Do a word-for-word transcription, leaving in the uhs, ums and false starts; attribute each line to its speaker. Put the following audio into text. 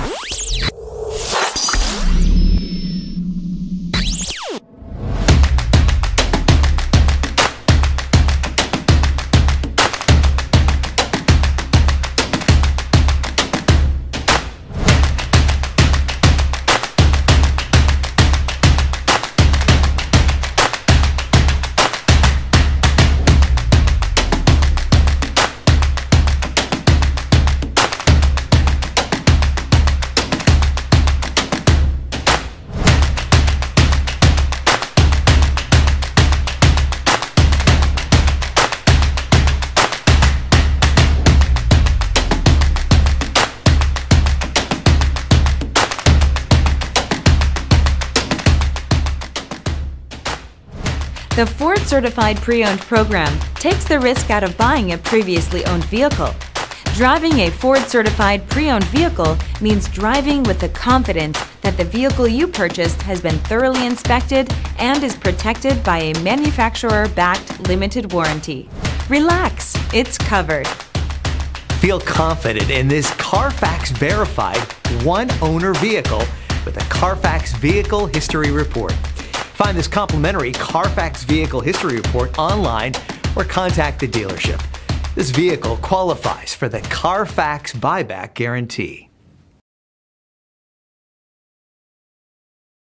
Speaker 1: The Ford Certified Pre-Owned program takes the risk out of buying a previously owned vehicle. Driving a Ford Certified Pre-Owned vehicle means driving with the confidence that the vehicle you purchased has been thoroughly inspected and is protected by a manufacturer-backed limited warranty. Relax, it's covered.
Speaker 2: Feel confident in this Carfax verified one-owner vehicle with a Carfax Vehicle History Report. Find this complimentary Carfax Vehicle History Report online or contact the dealership. This vehicle qualifies for the Carfax Buyback Guarantee.